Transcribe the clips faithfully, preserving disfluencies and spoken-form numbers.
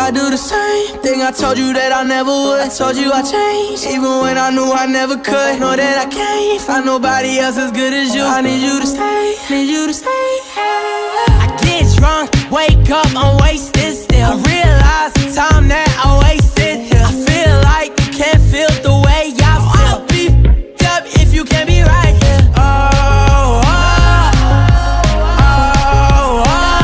I do the same thing I told you that I never would. I told you I changed, even when I knew I never could. Know that I can't find nobody else as good as you. I need you to stay, need you to stay. I get drunk, wake up, I'm wasted still. I realize the time that I wasted here. I feel like you can't feel the way I feel. I'll be f***ed up if you can't be right here. Oh, oh, oh, oh,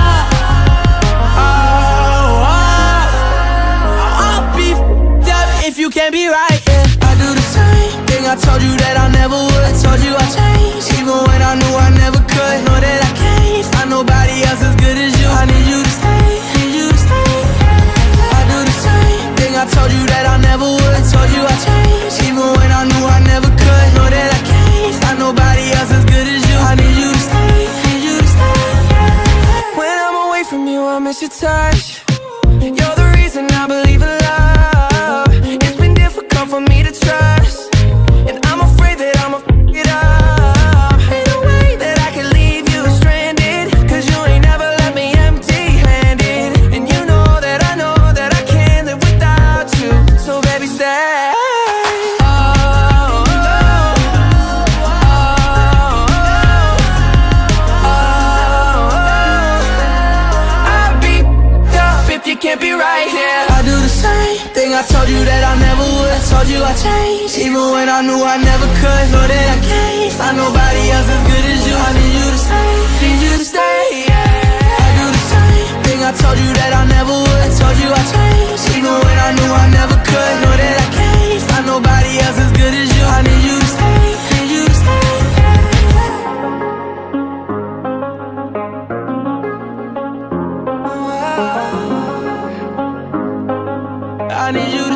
oh, oh. I'll be f***ed up if you can't be right here. I do the same thing I told you that I never would. I told you I changed, even when I knew I never could. Know that I can't find nobody else as good as you. I need you to stay, need you to stay. I do the same thing I told you that I never would. I told you I changed, even when I knew I never could. Know that I can't find nobody else as good as you. I need you to stay, need you to stay. When I'm away from you, I miss your touch. You're the reason I believe in love. It's been difficult for me to trust, and I'm afraid that I'ma f*** it up. Ain't no way that I can leave you stranded, cause you ain't never left me empty-handed. And you know that I know that I can't live without you. So baby, stay. Oh, oh, oh, oh, oh. I'd be f***ed up if you can't be right here. I do the same thing I told you that I never would. I told you I changed, even when I knew I never could. Know that I can't find nobody else as good as you. I need you to stay, need you to stay, yeah. I do the same thing I told you that I never would. I told you I changed, even when I knew I never could. Know that I can't find nobody else as good as you. I need you to stay, need you to stay, yeah. I need you to